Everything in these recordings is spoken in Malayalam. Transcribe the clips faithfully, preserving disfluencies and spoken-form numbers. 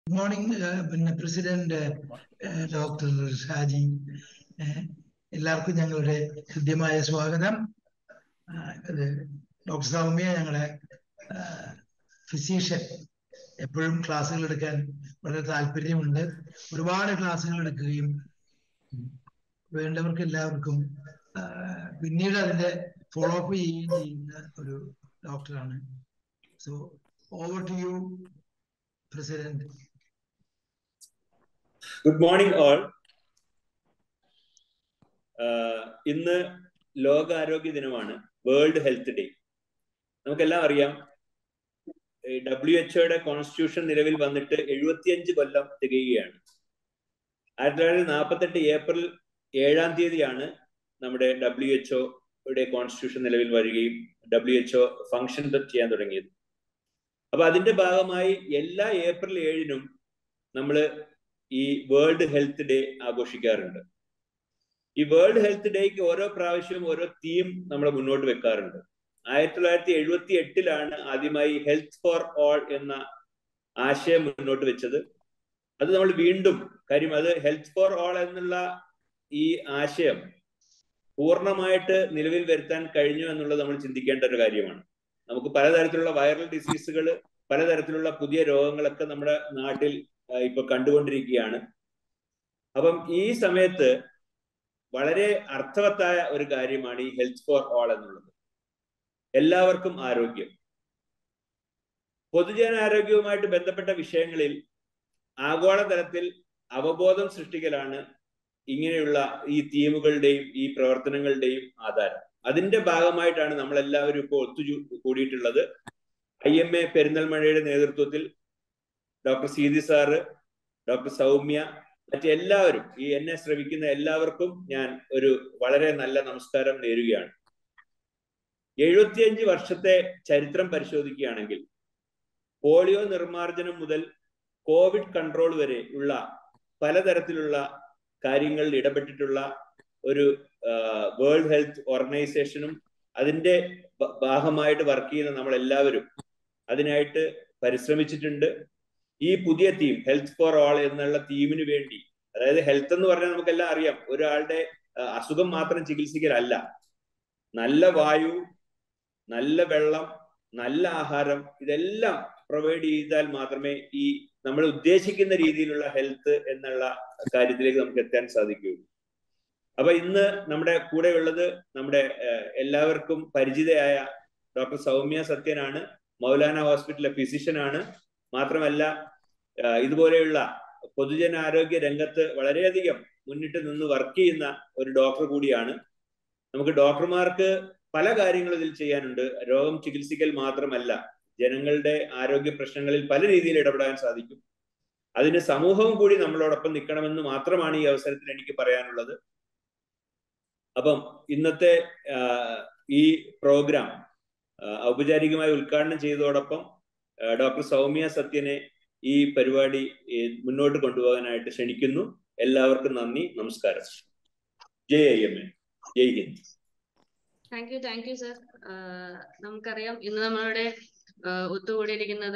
Good morning, uh, President uh, Doctor Shaji. എല്ലാവർക്കും ഞങ്ങളുടെ ഹൃദ്യമായ സ്വാഗതം. ഡോക്ടർ സൗമ്യ ഞങ്ങളുടെ ഫിസിഷ്യൻ, എപ്പോഴും ക്ലാസ്സുകൾ എടുക്കാൻ വളരെ താല്പര്യമുണ്ട്. ഒരുപാട് ക്ലാസ്സുകൾ എടുക്കുകയും വേണ്ടവർക്ക് എല്ലാവർക്കും പിന്നീട് അതിന്റെ ഫോളോ അപ്പ് ചെയ്യുകയും ചെയ്യുന്ന ഒരു ഡോക്ടറാണ്. So over to you, president. Good morning all. ഇന്ന് ലോക ആരോഗ്യ ദിനമാണ്, വേൾഡ് ഹെൽത്ത് ഡേ. നമുക്കെല്ലാം അറിയാം, ഡബ്ല്യു എച്ച്ഒയുടെ കോൺസ്റ്റിറ്റ്യൂഷൻ നിലവിൽ വന്നിട്ട് എഴുപത്തിയഞ്ച് കൊല്ലം തികയുകയാണ്. ആയിരത്തി തൊള്ളായിരത്തി നാൽപ്പത്തെട്ട് ഏപ്രിൽ ഏഴാം തീയതിയാണ് നമ്മുടെ ഡബ്ല്യു എച്ച്ഒയുടെ കോൺസ്റ്റിറ്റ്യൂഷൻ നിലവിൽ വരികയും ഡബ്ല്യു എച്ച്ഒ ഫംഗ്ഷൻ ചെയ്യാൻ തുടങ്ങിയത്. അപ്പൊ അതിന്റെ ഭാഗമായി എല്ലാ ഏപ്രിൽ ഏഴിനും നമ്മൾ ഈ വേൾഡ് ഹെൽത്ത് ഡേ ആഘോഷിക്കാറുണ്ട്. ഈ വേൾഡ് ഹെൽത്ത് ഡേക്ക് ഓരോ പ്രാവശ്യവും ഓരോ തീം നമ്മൾ മുന്നോട്ട് വെക്കാറുണ്ട്. ആയിരത്തി തൊള്ളായിരത്തി എഴുപത്തി എട്ടിലാണ് ആദ്യമായി ഹെൽത്ത് ഫോർ ഓൾ എന്ന ആശയം മുന്നോട്ട് വെച്ചത്. അത് നമ്മൾ വീണ്ടും, കാര്യം അത് ഹെൽത്ത് ഫോർ ഓൾ എന്നുള്ള ഈ ആശയം പൂർണ്ണമായിട്ട് നിലവിൽ വരുത്താൻ കഴിഞ്ഞു എന്നുള്ളത് നമ്മൾ ചിന്തിക്കേണ്ട ഒരു കാര്യമാണ്. നമുക്ക് പലതരത്തിലുള്ള വൈറൽ ഡിസീസുകൾ, പലതരത്തിലുള്ള പുതിയ രോഗങ്ങളൊക്കെ നമ്മുടെ നാട്ടിൽ ഇപ്പൊ കണ്ടുകൊണ്ടിരിക്കുകയാണ്. അപ്പം ഈ സമയത്ത് വളരെ അർത്ഥവത്തായ ഒരു കാര്യമാണ് ഈ ഹെൽത്ത് ഫോർ ഓൾ എന്നുള്ളത്. എല്ലാവർക്കും ആരോഗ്യം. പൊതുജനാരോഗ്യവുമായിട്ട് ബന്ധപ്പെട്ട വിഷയങ്ങളിൽ ആഗോളതലത്തിൽ അവബോധം സൃഷ്ടിക്കലാണ് ഇങ്ങനെയുള്ള ഈ തീമുകളുടെയും ഈ പ്രവർത്തനങ്ങളുടെയും ആധാരം. അതിന്റെ ഭാഗമായിട്ടാണ് നമ്മളെല്ലാവരും ഇപ്പോൾ ഒത്തു കൂടിയിട്ടുള്ളത്. ഐ എം എ പെരിന്തൽമണ്ണയുടെ നേതൃത്വത്തിൽ doctor Seethi sir, doctor Soumya, മറ്റെല്ലാവരും, ഈ എന്നെ ശ്രമിക്കുന്ന എല്ലാവർക്കും ഞാൻ ഒരു വളരെ നല്ല നമസ്കാരം നേരുകയാണ്. എഴുപത്തിയഞ്ച് വർഷത്തെ ചരിത്രം പരിശോധിക്കുകയാണെങ്കിൽ പോളിയോ നിർമ്മാർജ്ജനം മുതൽ കോവിഡ് കൺട്രോൾ വരെ ഉള്ള പലതരത്തിലുള്ള കാര്യങ്ങളിൽ ഇടപെട്ടിട്ടുള്ള ഒരു വേൾഡ് ഹെൽത്ത് ഓർഗനൈസേഷനും അതിന്റെ ഭാഗമായിട്ട് വർക്ക് ചെയ്യുന്ന നമ്മളെല്ലാവരും അതിനായിട്ട് പരിശ്രമിച്ചിട്ടുണ്ട്. ഈ പുതിയ തീം ഹെൽത്ത് ഫോർ ഓൾ എന്നുള്ള തീമിന് വേണ്ടി, അതായത് ഹെൽത്ത് എന്ന് പറഞ്ഞാൽ നമുക്കെല്ലാം അറിയാം, ഒരാളുടെ അസുഖം മാത്രം ചികിത്സിക്കലല്ല. നല്ല വായു, നല്ല വെള്ളം, നല്ല ആഹാരം, ഇതെല്ലാം പ്രൊവൈഡ് ചെയ്താൽ മാത്രമേ ഈ നമ്മൾ ഉദ്ദേശിക്കുന്ന രീതിയിലുള്ള ഹെൽത്ത് എന്നുള്ള കാര്യത്തിലേക്ക് നമുക്ക് എത്താൻ സാധിക്കുകയുള്ളൂ. അപ്പൊ ഇന്ന് നമ്മുടെ കൂടെ ഉള്ളത് നമ്മുടെ എല്ലാവർക്കും പരിചിതയായ ഡോക്ടർ സൗമ്യ സത്യനാണ്. മൗലാന ഹോസ്പിറ്റലിലെ ഫിസിഷ്യനാണ്. മാത്രമല്ല ഇതുപോലെയുള്ള പൊതുജനാരോഗ്യ രംഗത്ത് വളരെയധികം മുന്നിട്ട് നിന്ന് വർക്ക് ചെയ്യുന്ന ഒരു ഡോക്ടർ കൂടിയാണ്. നമുക്ക് ഡോക്ടർമാർക്ക് പല കാര്യങ്ങളും ഇതിൽ ചെയ്യാനുണ്ട്. രോഗം ചികിത്സിക്കൽ മാത്രമല്ല, ജനങ്ങളുടെ ആരോഗ്യ പ്രശ്നങ്ങളിൽ പല രീതിയിൽ ഇടപെടാൻ സാധിക്കും. അതിന് സമൂഹവും കൂടി നമ്മളോടൊപ്പം നിൽക്കണമെന്ന് മാത്രമാണ് ഈ അവസരത്തിൽ എനിക്ക് പറയാനുള്ളത്. അപ്പം ഇന്നത്തെ ഈ പ്രോഗ്രാം ഔപചാരികമായി ഉദ്ഘാടനം ചെയ്തതോടൊപ്പം ഡോക്ടർ സൗമ്യ സത്യനെ ഈ പരിപാടി മുന്നോട്ട് കൊണ്ടുപോകാനായിട്ട് ക്ഷണിക്കുന്നു. എല്ലാവർക്കും നന്ദി, നമസ്കാരം. ജയ് ഐ എം എ, ജയ് ഹിന്ദ്. Thank you thank you sir. നമുക്കറിയാം, ഇന്ന് നമ്മളുടെ ഒത്തുകൂടിയിരിക്കുന്നത്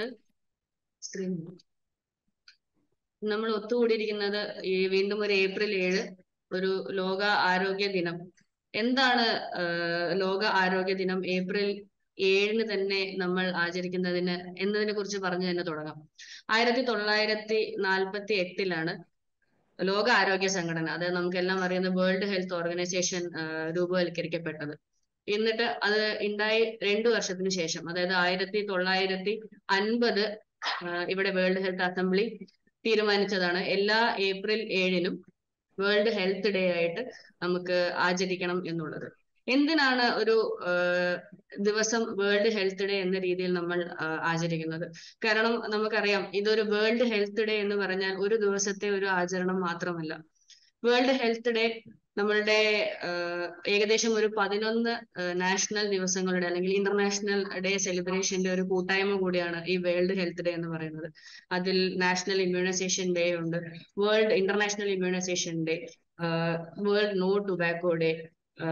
നമ്മൾ ഒത്തുകൂടിയിരിക്കുന്നത് ഈ വീണ്ടും ഒരു ഏപ്രിൽ ഏഴ്, ഒരു ലോക ആരോഗ്യ ദിനം. എന്താണ് ലോക ആരോഗ്യ ദിനം ഏപ്രിൽ ഏഴിന് തന്നെ നമ്മൾ ആചരിക്കുന്നതിന് എന്നതിനെ കുറിച്ച് പറഞ്ഞു തന്നെ തുടങ്ങാം. ആയിരത്തി തൊള്ളായിരത്തി നാൽപ്പത്തി എട്ടിലാണ് ലോക ആരോഗ്യ സംഘടന, അതായത് നമുക്കെല്ലാം അറിയുന്ന വേൾഡ് ഹെൽത്ത് ഓർഗനൈസേഷൻ രൂപവൽക്കരിക്കപ്പെട്ടത്. എന്നിട്ട് അത് ഉണ്ടായി രണ്ടു വർഷത്തിന് ശേഷം, അതായത് ആയിരത്തി തൊള്ളായിരത്തി അൻപത് ഇവിടെ വേൾഡ് ഹെൽത്ത് അസംബ്ലി തീരുമാനിച്ചതാണ് എല്ലാ ഏപ്രിൽ ഏഴിനും വേൾഡ് ഹെൽത്ത് ഡേ ആയിട്ട് നമുക്ക് ആചരിക്കണം എന്നുള്ളത്. എന്തിനാണ് ഒരു ദിവസം വേൾഡ് ഹെൽത്ത് ഡേ എന്ന രീതിയിൽ നമ്മൾ ആചരിക്കുന്നത്? കാരണം നമുക്കറിയാം, ഇതൊരു വേൾഡ് ഹെൽത്ത് ഡേ എന്ന് പറഞ്ഞാൽ ഒരു ദിവസത്തെ ഒരു ആചരണം മാത്രമല്ല. വേൾഡ് ഹെൽത്ത് ഡേ നമ്മളുടെ ഏകദേശം ഒരു പതിനൊന്ന് നാഷണൽ ദിവസങ്ങളുടെ അല്ലെങ്കിൽ ഇന്റർനാഷണൽ ഡേ സെലിബ്രേഷന്റെ ഒരു കൂട്ടായ്മ കൂടിയാണ് ഈ വേൾഡ് ഹെൽത്ത് ഡേ എന്ന് പറയുന്നത്. അതിൽ നാഷണൽ ഇമ്മ്യൂണൈസേഷൻ ഡേ ഉണ്ട്, world international immunisation day, world no tobacco day,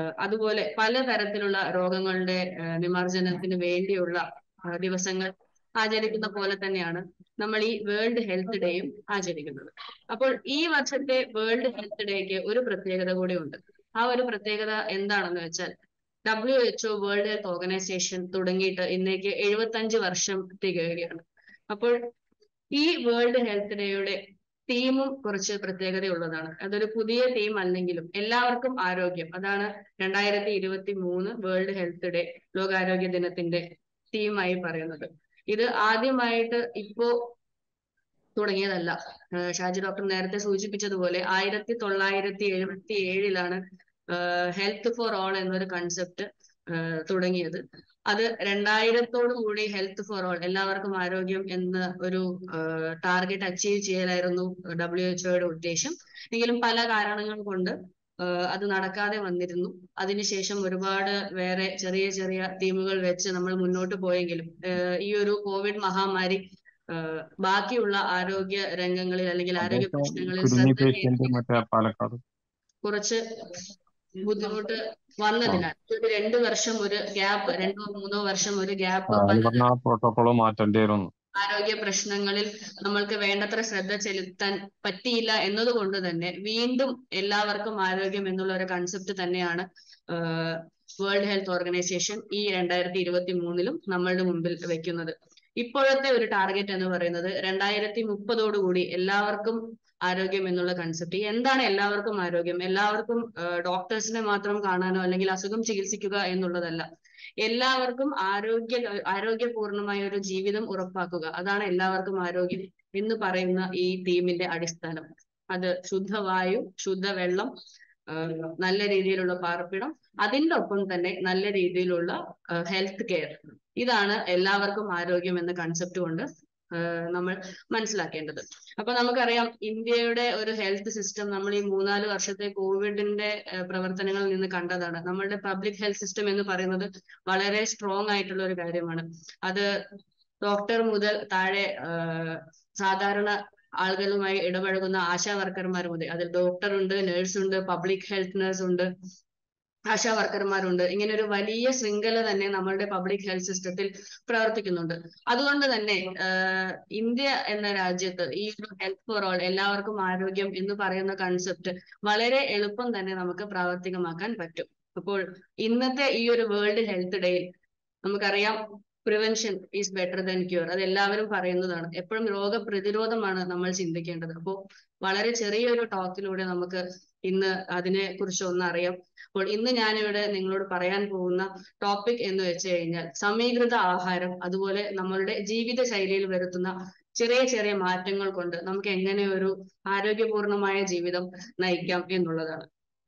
അതുപോലെ പലതരത്തിലുള്ള രോഗങ്ങളുടെ നിമജ്ജനത്തിന് വേണ്ടിയുള്ള ദിവസങ്ങൾ ആചരിക്കുന്ന പോലെ തന്നെയാണ് നമ്മൾ ഈ വേൾഡ് ഹെൽത്ത് ഡേയും ആചരിക്കുന്നത്. അപ്പോൾ ഈ വർഷത്തെ വേൾഡ് ഹെൽത്ത് ഡേക്ക് ഒരു പ്രത്യേകത കൂടി ഉണ്ട്. ആ ഒരു പ്രത്യേകത എന്താണെന്ന് വെച്ചാൽ W H O world health organisation തുടങ്ങിയിട്ട് ഇന്നേക്ക് എഴുപത്തഞ്ച് വർഷം തികയുകയാണ്. അപ്പോൾ ഈ വേൾഡ് ഹെൽത്ത് ഡേയുടെ തീമും കുറച്ച് പ്രത്യേകതയുള്ളതാണ്. അതൊരു പുതിയ തീം അല്ലെങ്കിലും എല്ലാവർക്കും ആരോഗ്യം, അതാണ് രണ്ടായിരത്തി ഇരുപത്തി മൂന്ന് വേൾഡ് ഹെൽത്ത് ഡേ ലോകാരോഗ്യ ദിനത്തിന്റെ തീമായി പറയുന്നത്. ഇത് ആദ്യമായിട്ട് ഇപ്പോ തുടങ്ങിയതല്ല. ഷാജി ഡോക്ടർ നേരത്തെ സൂചിപ്പിച്ചതുപോലെ ആയിരത്തി തൊള്ളായിരത്തി എഴുപത്തി ഏഴിലാണ് ഹെൽത്ത് ഫോർ ഓൾ എന്നൊരു കൺസെപ്റ്റ് തുടങ്ങിയത്. അത് രണ്ടായിരത്തോടു കൂടി ഹെൽത്ത് ഫോർ ഓൾ, എല്ലാവർക്കും ആരോഗ്യം എന്ന ഒരു ടാർഗറ്റ് അച്ചീവ് ചെയ്യലായിരുന്നു ഡബ്ല്യു എച്ച് ഒയുടെ ഉദ്ദേശം. എങ്കിലും പല കാരണങ്ങൾ കൊണ്ട് അത് നടക്കാതെ വന്നിരുന്നു. അതിനുശേഷം ഒരുപാട് വേറെ ചെറിയ ചെറിയ തീമുകൾ വെച്ച് നമ്മൾ മുന്നോട്ട് പോയെങ്കിലും ഈ ഒരു കോവിഡ് മഹാമാരി ബാക്കിയുള്ള ആരോഗ്യ രംഗങ്ങളിൽ അല്ലെങ്കിൽ ആരോഗ്യ പ്രശ്നങ്ങളിൽ ശ്രദ്ധ കുറച്ച് ബുദ്ധിമുട്ട് വന്നതിനാൽ ഒരു രണ്ടു വർഷം ഒരു ഗ്യാപ്പ്, രണ്ടോ മൂന്നോ വർഷം ഒരു ഗ്യാപ്പ് പ്രോട്ടോകോൾ മാറ്റേണ്ടി വരും. ആരോഗ്യ പ്രശ്നങ്ങളിൽ നമ്മൾക്ക് വേണ്ടത്ര ശ്രദ്ധ ചെലുത്താൻ പറ്റിയില്ല എന്നതുകൊണ്ട് തന്നെ വീണ്ടും എല്ലാവർക്കും ആരോഗ്യം എന്നുള്ള ഒരു കൺസെപ്റ്റ് തന്നെയാണ് വേൾഡ് ഹെൽത്ത് ഓർഗനൈസേഷൻ ഈ രണ്ടായിരത്തി ഇരുപത്തി മൂന്നിലും നമ്മളുടെ മുമ്പിൽ വെക്കുന്നത്. ഇപ്പോഴത്തെ ഒരു ടാർഗറ്റ് എന്ന് പറയുന്നത് രണ്ടായിരത്തി മുപ്പതോടുകൂടി എല്ലാവർക്കും ആരോഗ്യം എന്നുള്ള കൺസെപ്റ്റ്. എന്താണ് എല്ലാവർക്കും ആരോഗ്യം? എല്ലാവർക്കും ഡോക്ടേഴ്സിനെ മാത്രം കാണാനോ അല്ലെങ്കിൽ അസുഖം ചികിത്സിക്കുക എന്നുള്ളതല്ല. എല്ലാവർക്കും ആരോഗ്യ ആരോഗ്യപൂർണമായ ഒരു ജീവിതം ഉറപ്പാക്കുക, അതാണ് എല്ലാവർക്കും ആരോഗ്യം എന്ന് പറയുന്ന ഈ തീമിന്റെ അടിസ്ഥാനം. അത് ശുദ്ധവായു, ശുദ്ധവെള്ളം, നല്ല രീതിയിലുള്ള പാർപ്പിടം, അതിൻ്റെ ഒപ്പം തന്നെ നല്ല രീതിയിലുള്ള ഹെൽത്ത് കെയർ, ഇതാണ് എല്ലാവർക്കും ആരോഗ്യം എന്ന കൺസെപ്റ്റ് കൊണ്ട് നമ്മൾ മനസ്സിലാക്കേണ്ടത്. അപ്പൊ നമുക്കറിയാം ഇന്ത്യയുടെ ഒരു ഹെൽത്ത് സിസ്റ്റം നമ്മൾ ഈ മൂന്നാല് വർഷത്തെ കോവിഡിന്റെ പ്രവർത്തനങ്ങളിൽ നിന്ന് കണ്ടതാണ്. നമ്മളുടെ പബ്ലിക് ഹെൽത്ത് സിസ്റ്റം എന്ന് പറയുന്നത് വളരെ സ്ട്രോങ് ആയിട്ടുള്ള ഒരു കാര്യമാണ്. അത് ഡോക്ടർ മുതൽ താഴെ സാധാരണ ആളുകളുമായി ഇടപഴകുന്ന ആശാ വർക്കർമാർ മുതൽ, അതിൽ ഡോക്ടർ ഉണ്ട്, നേഴ്സ് ഉണ്ട്, പബ്ലിക് ഹെൽത്ത് നേഴ്സ് ഉണ്ട്, ആശാ വർക്കർമാരുണ്ട്. ഇങ്ങനെ ഒരു വലിയ ശൃംഖല തന്നെ നമ്മളുടെ പബ്ലിക് ഹെൽത്ത് സിസ്റ്റത്തിൽ പ്രവർത്തിക്കുന്നുണ്ട്. അതുകൊണ്ട് തന്നെ ഇന്ത്യ എന്ന രാജ്യത്ത് ഈ ഒരു ഹെൽത്ത് ഫോർ ഓൾ, എല്ലാവർക്കും ആരോഗ്യം എന്ന് പറയുന്ന കൺസെപ്റ്റ് വളരെ എളുപ്പം തന്നെ നമുക്ക് പ്രാവർത്തികമാക്കാൻ പറ്റും. അപ്പോൾ ഇന്നത്തെ ഈ ഒരു വേൾഡ് ഹെൽത്ത് ഡേയിൽ നമുക്കറിയാം prevention is better than cure, അത് എല്ലാവരും പറയുന്നതാണ്. എപ്പോഴും രോഗപ്രതിരോധമാണ് നമ്മൾ ചിന്തിക്കേണ്ടത്. അപ്പോൾ വളരെ ചെറിയൊരു ടോക്കിലൂടെ നമുക്ക് ഇന്ന് അതിനെ കുറിച്ച് ഒന്ന് അറിയാം. അപ്പോൾ ഇന്ന് ഞാനിവിടെ നിങ്ങളോട് പറയാൻ പോകുന്ന ടോപ്പിക് എന്ന് വെച്ച് കഴിഞ്ഞാൽ സമീകൃത ആഹാരം, അതുപോലെ നമ്മളുടെ ജീവിത ശൈലിയിൽ വരുത്തുന്ന ചെറിയ ചെറിയ മാറ്റങ്ങൾ കൊണ്ട് നമുക്ക് എങ്ങനെ ഒരു ആരോഗ്യപൂർണമായ ജീവിതം നയിക്കാം എന്നുള്ളതാണ്.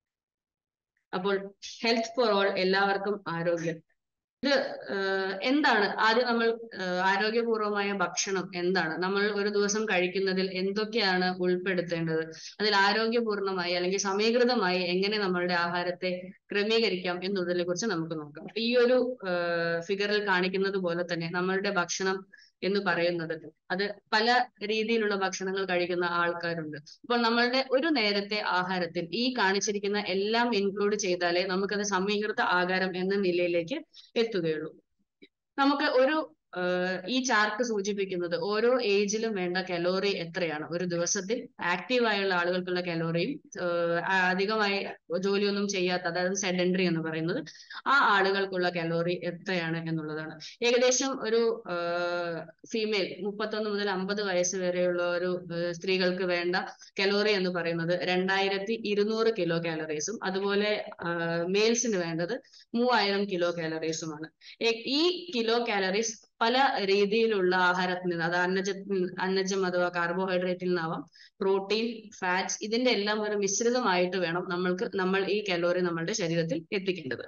അപ്പോൾ ഹെൽത്ത് ഫോർ ഓൾ, എല്ലാവർക്കും ആരോഗ്യം, ഇത് എന്താണ്? ആദ്യം നമ്മൾ ആരോഗ്യപൂർവമായ ഭക്ഷണം എന്താണ്, നമ്മൾ ഒരു ദിവസം കഴിക്കുന്നതിൽ എന്തൊക്കെയാണ് ഉൾപ്പെടുത്തേണ്ടത്, അതിൽ ആരോഗ്യപൂർണമായി അല്ലെങ്കിൽ സമീകൃതമായി എങ്ങനെ നമ്മളുടെ ആഹാരത്തെ ക്രമീകരിക്കാം എന്നതിനെ കുറിച്ച് നമുക്ക് നോക്കാം. ഈ ഒരു ഫിഗറിൽ കാണിക്കുന്നത് പോലെ തന്നെ നമ്മളുടെ ഭക്ഷണം എന്ന് പറയുന്നത്, അത് പല രീതിയിലുള്ള ഭക്ഷണങ്ങൾ കഴിക്കുന്ന ആൾക്കാരുണ്ട്. അപ്പോൾ നമ്മളുടെ ഒരു നേരത്തെ ആഹാരത്തിൽ ഈ കാണിച്ചിരിക്കുന്ന എല്ലാം ഇൻക്ലൂഡ് ചെയ്താലേ നമുക്കത് സമീകൃത ആഹാരം എന്ന നിലയിലേക്ക് എത്തുകയുള്ളൂ. നമുക്ക് ഒരു ഈ ചാർട്ട് സൂചിപ്പിക്കുന്നത് ഓരോ ഏജിലും വേണ്ട കലോറി എത്രയാണ്. ഒരു ദിവസത്തിൽ ആക്റ്റീവായുള്ള ആളുകൾക്കുള്ള കലോറിയും അധികമായി ജോലിയൊന്നും ചെയ്യാത്ത, അതായത് സെഡൻഡറി എന്ന് പറയുന്നത്, ആ ആളുകൾക്കുള്ള കലോറി എത്രയാണ് എന്നുള്ളതാണ്. ഏകദേശം ഒരു ഫീമെയിൽ മുപ്പത്തൊന്ന് മുതൽ അമ്പത് വയസ്സ് വരെയുള്ള ഒരു സ്ത്രീകൾക്ക് വേണ്ട കലോറി എന്ന് പറയുന്നത് രണ്ടായിരത്തി ഇരുന്നൂറ് കിലോ കാലറീസും, അതുപോലെ മെയിൽസിന് വേണ്ടത് മൂവായിരം കിലോ കാലറീസുമാണ്. ഈ കിലോ കാലറീസ് പല രീതിയിലുള്ള ആഹാരത്തിൽ നിന്ന്, അത് അന്നജത്തിൽ അന്നജം അഥവാ കാർബോഹൈഡ്രേറ്റിൽ നിന്നാവാം, പ്രോട്ടീൻ, ഫാറ്റ്സ്, ഇതിന്റെ എല്ലാം ഒരു മിശ്രിതമായിട്ട് വേണം നമ്മൾക്ക് നമ്മൾ ഈ കലോറി നമ്മളുടെ ശരീരത്തിൽ എത്തിക്കേണ്ടത്.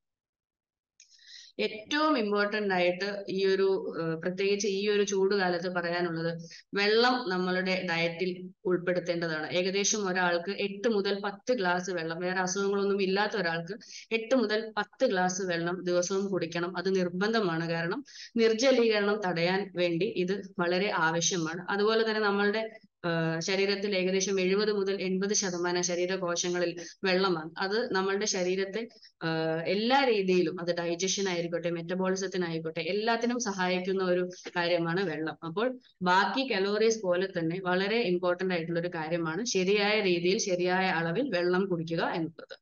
ഏറ്റവും ഇമ്പോർട്ടൻ്റ് ആയിട്ട് ഈ ഒരു പ്രത്യേകിച്ച് ഈ ഒരു ചൂടുകാലത്ത് പറയാനുള്ളത്, വെള്ളം നമ്മളുടെ ഡയറ്റിൽ ഉൾപ്പെടുത്തേണ്ടതാണ്. ഏകദേശം ഒരാൾക്ക് എട്ട് മുതൽ പത്ത് ഗ്ലാസ് വെള്ളം, വേറെ അസുഖങ്ങളൊന്നും ഇല്ലാത്ത ഒരാൾക്ക് എട്ട് മുതൽ പത്ത് ഗ്ലാസ് വെള്ളം ദിവസവും കുടിക്കണം. അത് നിർബന്ധമാണ്. കാരണം നിർജ്ജലീകരണം തടയാൻ വേണ്ടി ഇത് വളരെ ആവശ്യമാണ്. അതുപോലെ തന്നെ നമ്മളുടെ ശരീരത്തിൽ ഏകദേശം എഴുപത് മുതൽ എൺപത് ശതമാനം ശരീരകോശങ്ങളിൽ വെള്ളമാണ്. അത് നമ്മളുടെ ശരീരത്തെ എല്ലാ രീതിയിലും, അത് ഡൈജഷൻ ആയിക്കോട്ടെ, മെറ്റബോളിസത്തിനായിക്കോട്ടെ, എല്ലാത്തിനും സഹായിക്കുന്ന ഒരു കാര്യമാണ് വെള്ളം. അപ്പോൾ ബാക്കി കലോറീസ് പോലെ തന്നെ വളരെ ഇമ്പോർട്ടന്റ് ആയിട്ടുള്ള ഒരു കാര്യമാണ് ശരിയായ രീതിയിൽ ശരിയായ അളവിൽ വെള്ളം കുടിക്കുക എന്നുള്ളത്.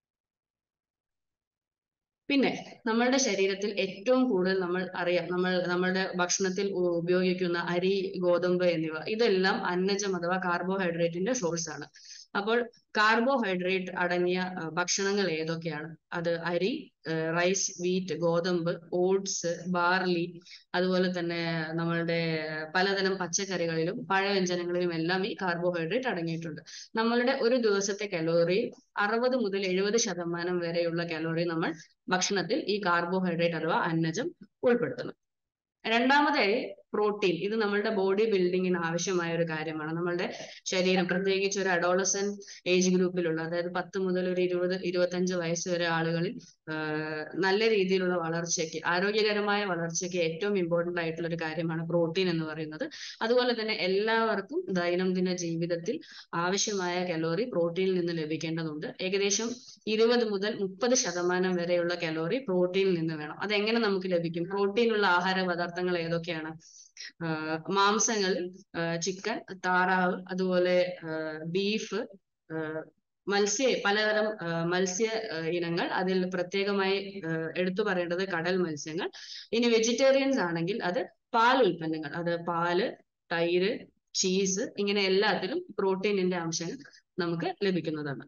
പിന്നെ നമ്മളുടെ ശരീരത്തിൽ ഏറ്റവും കൂടുതൽ നമ്മൾ അറിയാം, നമ്മൾ നമ്മളുടെ ഭക്ഷണത്തിൽ ഉപയോഗിക്കുന്ന അരി, ഗോതമ്പ് എന്നിവ, ഇതെല്ലാം അന്നജം അഥവാ കാർബോഹൈഡ്രേറ്റിന്റെ സോഴ്സ് ആണ്. അപ്പോൾ കാർബോഹൈഡ്രേറ്റ് അടങ്ങിയ ഭക്ഷണങ്ങൾ ഏതൊക്കെയാണ്? അത് അരി, റൈസ്, വീറ്റ്, ഗോതമ്പ്, ഓട്സ്, ബാർലി, അതുപോലെ തന്നെ നമ്മളുടെ പലതരം പച്ചക്കറികളിലും പഴവ്യഞ്ജനങ്ങളിലും എല്ലാം ഈ കാർബോഹൈഡ്രേറ്റ് അടങ്ങിയിട്ടുണ്ട്. നമ്മളുടെ ഒരു ദിവസത്തെ കലോറി അറുപത് മുതൽ എഴുപത് ശതമാനം വരെയുള്ള കലോറി നമ്മൾ ഭക്ഷണത്തിൽ ഈ കാർബോഹൈഡ്രേറ്റ് അഥവാ അന്നജം ഉൾപ്പെടുത്തണം. രണ്ടാമതായി പ്രോട്ടീൻ. ഇത് നമ്മളുടെ ബോഡി ബിൽഡിങ്ങിന് ആവശ്യമായ ഒരു കാര്യമാണ്. നമ്മളുടെ ശരീരം, പ്രത്യേകിച്ച് ഒരു അഡോളസെന്റ് ഏജ് ഗ്രൂപ്പിലുള്ള, അതായത് പത്ത് മുതൽ ഒരു ഇരുപത് ഇരുപത്തഞ്ച് വയസ്സ് വരെ ആളുകളിൽ നല്ല രീതിയിലുള്ള വളർച്ചയ്ക്ക്, ആരോഗ്യകരമായ വളർച്ചയ്ക്ക് ഏറ്റവും ഇമ്പോർട്ടന്റ് ആയിട്ടുള്ള ഒരു കാര്യമാണ് പ്രോട്ടീൻ എന്ന് പറയുന്നത്. അതുപോലെ തന്നെ എല്ലാവർക്കും ദൈനംദിന ജീവിതത്തിൽ ആവശ്യമായ കലോറി പ്രോട്ടീനിൽ നിന്ന് ലഭിക്കേണ്ടതുണ്ട്. ഏകദേശം ഇരുപത് മുതൽ മുപ്പത് ശതമാനം വരെയുള്ള കലോറി പ്രോട്ടീനിൽ നിന്ന് വേണം. അതെങ്ങനെ നമുക്ക് ലഭിക്കും? പ്രോട്ടീനുള്ള ആഹാര പദാർത്ഥങ്ങൾ ഏതൊക്കെയാണ്? മാംസങ്ങളിൽ ചിക്കൻ, താറാവ്, അതുപോലെ ബീഫ്, മത്സ്യ പലതരം മത്സ്യ ഇനങ്ങൾ, അതിൽ പ്രത്യേകമായി എടുത്തു പറയേണ്ടത് കടൽ മത്സ്യങ്ങൾ. ഇനി വെജിറ്റേറിയൻസ് ആണെങ്കിൽ അത് പാൽ ഉൽപ്പന്നങ്ങൾ, അത് പാല്, തൈര്, ചീസ്, ഇങ്ങനെ എല്ലാത്തിലും പ്രോട്ടീനിന്റെ അംശങ്ങൾ നമുക്ക് ലഭിക്കുന്നതാണ്.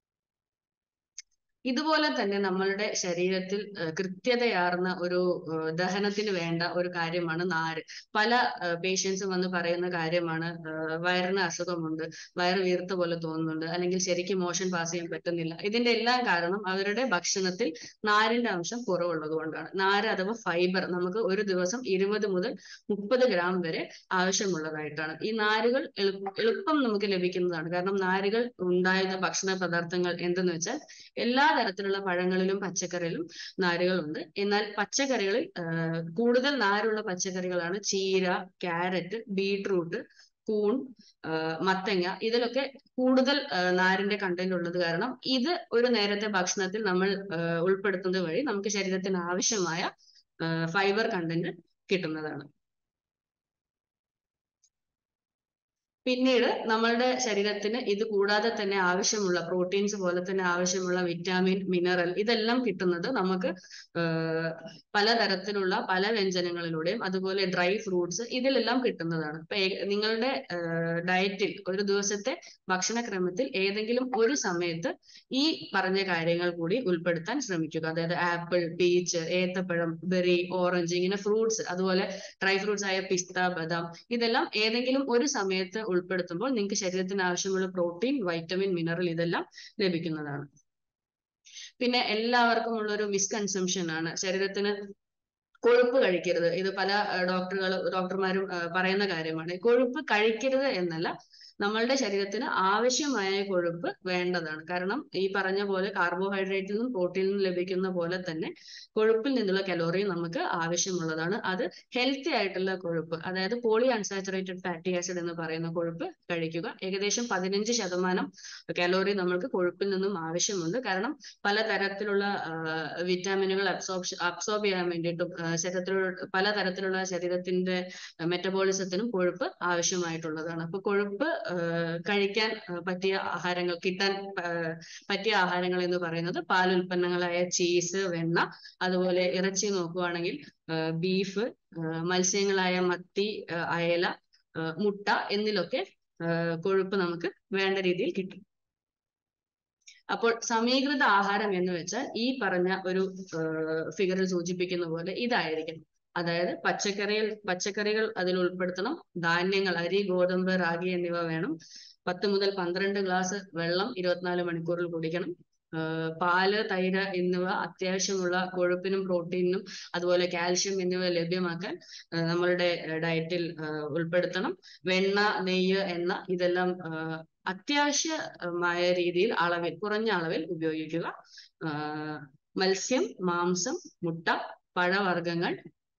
ഇതുപോലെ തന്നെ നമ്മളുടെ ശരീരത്തിൽ കൃത്യതയാർന്ന ഒരു ദഹനത്തിന് വേണ്ട ഒരു കാര്യമാണ് നാര്. പല പേഷ്യൻസും വന്ന് പറയുന്ന കാര്യമാണ് വയറിന് അസുഖമുണ്ട്, വയറ് വീർത്ത പോലെ തോന്നുന്നുണ്ട്, അല്ലെങ്കിൽ ശരിക്കും മോഷൻ പാസ് ചെയ്യാൻ പറ്റുന്നില്ല. ഇതിന്റെ എല്ലാം കാരണം അവരുടെ ഭക്ഷണത്തിൽ നാരിന്റെ അംശം കുറവുള്ളത് കൊണ്ടാണ്. നാര് അഥവാ ഫൈബർ നമുക്ക് ഒരു ദിവസം ഇരുപത് മുതൽ മുപ്പത് ഗ്രാം വരെ ആവശ്യമുള്ളതായിട്ടാണ്. ഈ നാരുകൾ എളുപ്പം നമുക്ക് ലഭിക്കുന്നതാണ്. കാരണം നാരുകൾ ഉണ്ടായിരുന്ന ഭക്ഷണ പദാർത്ഥങ്ങൾ എന്തെന്ന് വെച്ചാൽ എല്ലാ തരത്തിലുള്ള പഴങ്ങളിലും പച്ചക്കറിയിലും നാരുകളുണ്ട്. എന്നാൽ പച്ചക്കറികളിൽ കൂടുതൽ നാരുള്ള പച്ചക്കറികളാണ് ചീര, ക്യാരറ്റ്, ബീട്രൂട്ട്, കൂൺ, മത്തങ്ങ. ഇതിലൊക്കെ കൂടുതൽ നാരിന്റെ കണ്ടന്റ് ഉള്ളത് കാരണം ഇത് ഒരു നേരത്തെ ഭക്ഷണത്തിൽ നമ്മൾ ഉൾപ്പെടുത്തുന്നത് വഴി നമുക്ക് ശരീരത്തിന് ആവശ്യമായ ഫൈബർ കണ്ടന്റ് കിട്ടുന്നതാണ്. പിന്നീട് നമ്മളുടെ ശരീരത്തിന് ഇത് കൂടാതെ തന്നെ ആവശ്യമുള്ള പ്രോട്ടീൻസ് പോലെ തന്നെ ആവശ്യമുള്ള വിറ്റാമിൻ, മിനറൽ, ഇതെല്ലാം കിട്ടുന്നത് നമുക്ക് പലതരത്തിലുള്ള പല വ്യഞ്ജനങ്ങളിലൂടെയും അതുപോലെ ഡ്രൈ ഫ്രൂട്ട്സ്, ഇതിലെല്ലാം കിട്ടുന്നതാണ്. ഇപ്പൊ നിങ്ങളുടെ ഡയറ്റിൽ ഒരു ദിവസത്തെ ഭക്ഷണക്രമത്തിൽ ഏതെങ്കിലും ഒരു സമയത്ത് ഈ പറഞ്ഞ കാര്യങ്ങൾ കൂടി ഉൾപ്പെടുത്താൻ ശ്രമിക്കുക. അതായത് ആപ്പിൾ, പീച്ച്, ഏത്തപ്പഴം, ബെറി, ഓറഞ്ച്, ഇങ്ങനെ ഫ്രൂട്ട്സ്, അതുപോലെ ഡ്രൈ ഫ്രൂട്ട്സ് ആയ പിസ്ത, ബദാം, ഇതെല്ലാം ഏതെങ്കിലും ഒരു സമയത്ത് ഉൾപ്പെടുത്തുമ്പോൾ നിങ്ങൾക്ക് ശരീരത്തിന് ആവശ്യമുള്ള പ്രോട്ടീൻ, വൈറ്റമിൻ, മിനറൽ ഇതെല്ലാം ലഭിക്കുന്നതാണ്. പിന്നെ എല്ലാവർക്കും ഉള്ള ഒരു മിസ്കൺസെപ്ഷൻ ആണ് ശരീരത്തിന് കൊഴുപ്പ് കഴിക്കരുത്. ഇത് പല ഡോക്ടറുകൾ ഡോക്ടർമാരും പറയുന്ന കാര്യമാണ്. കൊഴുപ്പ് കഴിക്കരുത് എന്നല്ല, നമ്മളുടെ ശരീരത്തിന് ആവശ്യമായ കൊഴുപ്പ് വേണ്ടതാണ്. കാരണം ഈ പറഞ്ഞ പോലെ കാർബോഹൈഡ്രേറ്റിൽ നിന്നും പ്രോട്ടീനിൽ നിന്നും ലഭിക്കുന്ന പോലെ തന്നെ കൊഴുപ്പിൽ നിന്നുള്ള കലോറി നമുക്ക് ആവശ്യമുള്ളതാണ്. അത് ഹെൽത്തി ആയിട്ടുള്ള കൊഴുപ്പ്, അതായത് പോളി അൺസാച്ചുറേറ്റഡ് ഫാറ്റി ആസിഡ് എന്ന് പറയുന്ന കൊഴുപ്പ് കഴിക്കുക. ഏകദേശം പതിനഞ്ച് ശതമാനം കലോറി നമ്മൾക്ക് കൊഴുപ്പിൽ നിന്നും ആവശ്യമുണ്ട്. കാരണം പലതരത്തിലുള്ള വിറ്റാമിനുകൾ അബ്സോർപ്ഷൻ അബ്സോർബ് ചെയ്യാൻ വേണ്ടിയിട്ടും ശരീരത്തിലുള്ള പലതരത്തിലുള്ള ശരീരത്തിന്റെ മെറ്റബോളിസത്തിനും കൊഴുപ്പ് ആവശ്യമായിട്ടുള്ളതാണ്. അപ്പൊ കൊഴുപ്പ് കഴിക്കാൻ പറ്റിയ ആഹാരങ്ങൾ, കിട്ടാൻ പറ്റിയ ആഹാരങ്ങൾ എന്ന് പറയുന്നത് പാലുൽപ്പന്നങ്ങളായ ചീസ്, വെണ്ണ, അതുപോലെ ഇറച്ചി നോക്കുകയാണെങ്കിൽ ബീഫ്, മത്സ്യങ്ങളായ മത്തി, അയല, മുട്ട എന്നിലൊക്കെ കൊഴുപ്പ് നമുക്ക് വേണ്ട രീതിയിൽ കിട്ടും. അപ്പോൾ സമീകൃത ആഹാരം എന്ന് വെച്ചാൽ ഈ പറഞ്ഞ ഒരു ഫിഗറിൽ സൂചിപ്പിക്കുന്ന പോലെ ഇതായിരിക്കും. അതായത് പച്ചക്കറികൾ പച്ചക്കറികൾ അതിൽ ഉൾപ്പെടുത്തണം. ധാന്യങ്ങൾ, അരി, ഗോതമ്പ്, റാഗി എന്നിവ വേണം. പത്ത് മുതൽ പന്ത്രണ്ട് ഗ്ലാസ് വെള്ളം ഇരുപത്തിനാല് മണിക്കൂറിൽ കുടിക്കണം. പാല്, തൈര് എന്നിവ അത്യാവശ്യമുള്ള കൊഴുപ്പിനും പ്രോട്ടീനും അതുപോലെ കാൽഷ്യം എന്നിവ ലഭ്യമാക്കാൻ നമ്മളുടെ ഡയറ്റിൽ ഉൾപ്പെടുത്തണം. വെണ്ണ, നെയ്യ്, എണ്ണ ഇതെല്ലാം അത്യാവശ്യമായ രീതിയിൽ അളവിൽ, കുറഞ്ഞ അളവിൽ ഉപയോഗിക്കുക. മത്സ്യം, മാംസം, മുട്ട, പഴവർഗ്ഗങ്ങൾ,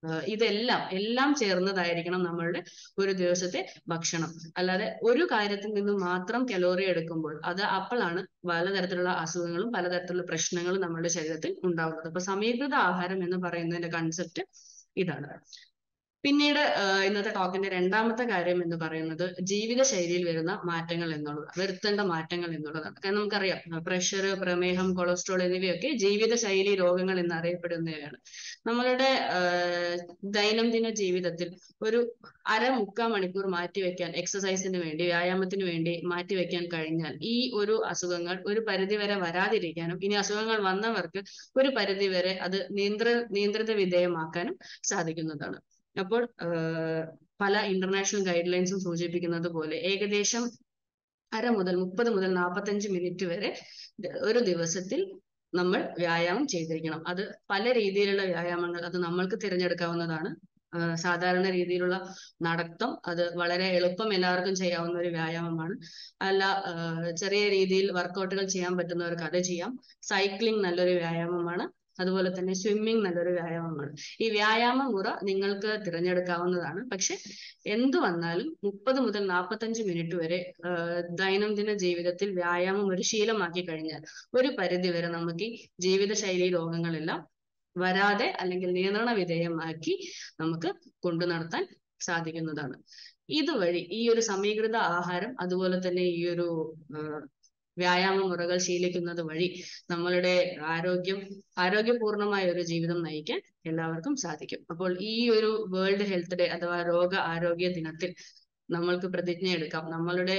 ഇതെല്ലാം എല്ലാം ചേർന്നതായിരിക്കണം നമ്മളുടെ ഒരു ദിവസത്തെ ഭക്ഷണം. അല്ലാതെ ഒരു കാര്യത്തിൽ നിന്നും മാത്രം കലോറി എടുക്കുമ്പോൾ അത് അപ്പോഴാണ് പലതരത്തിലുള്ള അസുഖങ്ങളും പലതരത്തിലുള്ള പ്രശ്നങ്ങളും നമ്മുടെ ശരീരത്തിൽ ഉണ്ടാവുന്നത്. അപ്പൊ സമീകൃത ആഹാരം എന്ന് പറയുന്നതിന്റെ കൺസെപ്റ്റ് ഇതാണ്. പിന്നീട് ഇന്നത്തെ ടോക്കിന്റെ രണ്ടാമത്തെ കാര്യം എന്ന് പറയുന്നത് ജീവിതശൈലിയിൽ വരുന്ന മാറ്റങ്ങൾ എന്നുള്ളത്, വരുത്തേണ്ട മാറ്റങ്ങൾ എന്നുള്ളതാണ്. കാരണം നമുക്കറിയാം പ്രഷർ, പ്രമേഹം, കൊളസ്ട്രോൾ എന്നിവയൊക്കെ ജീവിതശൈലി രോഗങ്ങൾ എന്നറിയപ്പെടുന്നവയാണ്. നമ്മളുടെ ദൈനംദിന ജീവിതത്തിൽ ഒരു അര മുക്കാൽ മണിക്കൂർ മാറ്റിവെക്കാൻ, എക്സസൈസിന് വേണ്ടി, വ്യായാമത്തിന് വേണ്ടി മാറ്റിവെക്കാൻ കഴിഞ്ഞാൽ ഈ ഒരു അസുഖങ്ങൾ ഒരു പരിധിവരെ വരാതിരിക്കാനും ഇനി അസുഖങ്ങൾ വന്നവർക്ക് ഒരു പരിധിവരെ അത് നിയന്ത്ര നിയന്ത്രിത വിധേയമാക്കാനും സാധിക്കുന്നതാണ്. അപ്പോൾ പല ഇന്റർനാഷണൽ ഗൈഡ് ലൈൻസും സൂചിപ്പിക്കുന്നത് പോലെ ഏകദേശം അര മുതൽ മുപ്പത് മുതൽ നാൽപ്പത്തഞ്ച് മിനിറ്റ് വരെ ഒരു ദിവസത്തിൽ നമ്മൾ വ്യായാമം ചെയ്തിരിക്കണം. അത് പല രീതിയിലുള്ള വ്യായാമങ്ങൾ അത് നമ്മൾക്ക് തിരഞ്ഞെടുക്കാവുന്നതാണ്. സാധാരണ രീതിയിലുള്ള നടത്തം അത് വളരെ എളുപ്പം എല്ലാവർക്കും ചെയ്യാവുന്ന ഒരു വ്യായാമമാണ്. അല്ല ചെറിയ രീതിയിൽ വർക്കൗട്ടുകൾ ചെയ്യാൻ പറ്റുന്നവർക്ക് അത് ചെയ്യാം. സൈക്ലിംഗ് നല്ലൊരു വ്യായാമമാണ്. അതുപോലെ തന്നെ സ്വിമ്മിങ് നല്ലൊരു വ്യായാമമാണ്. ഈ വ്യായാമ മുറ നിങ്ങൾക്ക് തിരഞ്ഞെടുക്കാവുന്നതാണ്. പക്ഷെ എന്തു വന്നാലും മുപ്പത് മുതൽ നാൽപ്പത്തഞ്ച് മിനിറ്റ് വരെ ദൈനംദിന ജീവിതത്തിൽ വ്യായാമം ഒരു ശീലമാക്കി കഴിഞ്ഞാൽ ഒരു പരിധി വരെ നമുക്ക് ഈ ജീവിതശൈലി രോഗങ്ങളെല്ലാം വരാതെ അല്ലെങ്കിൽ നിയന്ത്രണ വിധേയമാക്കി നമുക്ക് കൊണ്ടു നടത്താൻ സാധിക്കുന്നതാണ്. ഇതുവഴി ഈ ഒരു സമീകൃത ആഹാരം അതുപോലെ തന്നെ ഈ ഒരു വ്യായാമ മുറകൾ ശീലിക്കുന്നത് വഴി നമ്മളുടെ ആരോഗ്യം ആരോഗ്യപൂർണമായ ഒരു ജീവിതം നയിക്കാൻ എല്ലാവർക്കും സാധിക്കും. അപ്പോൾ ഈ ഒരു വേൾഡ് ഹെൽത്ത് ഡേ അഥവാ രോഗ ആരോഗ്യ ദിനത്തിൽ നമ്മൾക്ക് പ്രതിജ്ഞ എടുക്കാം, നമ്മളുടെ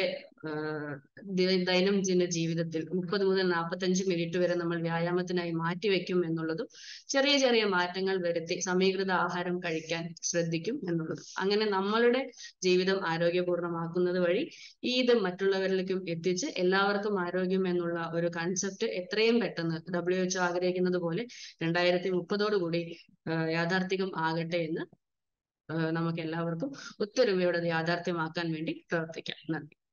ദൈനംദിന ജീവിതത്തിൽ മുപ്പത് മുതൽ നാൽപ്പത്തഞ്ച് മിനിറ്റ് വരെ നമ്മൾ വ്യായാമത്തിനായി മാറ്റിവെക്കും എന്നുള്ളതും ചെറിയ ചെറിയ മാറ്റങ്ങൾ വരുത്തി സമീകൃത ആഹാരം കഴിക്കാൻ ശ്രദ്ധിക്കും എന്നുള്ളതും. അങ്ങനെ നമ്മളുടെ ജീവിതം ആരോഗ്യപൂർണമാക്കുന്നത് വഴി ഈ ഇത് മറ്റുള്ളവരിലേക്കും എത്തിച്ച് എല്ലാവർക്കും ആരോഗ്യം എന്നുള്ള ഒരു കൺസെപ്റ്റ് എത്രയും പെട്ടെന്ന് ഡബ്ല്യു എച്ച് ഒ ആഗ്രഹിക്കുന്നത് പോലെ രണ്ടായിരത്തി മുപ്പതോടു കൂടി യാഥാർത്ഥ്യം ആകട്ടെ എന്ന് നമുക്ക് എല്ലാവർക്കും ഒത്തൊരുമയോടെ യാഥാർത്ഥ്യമാക്കാൻ വേണ്ടി പ്രവർത്തിക്കാം. നന്ദി.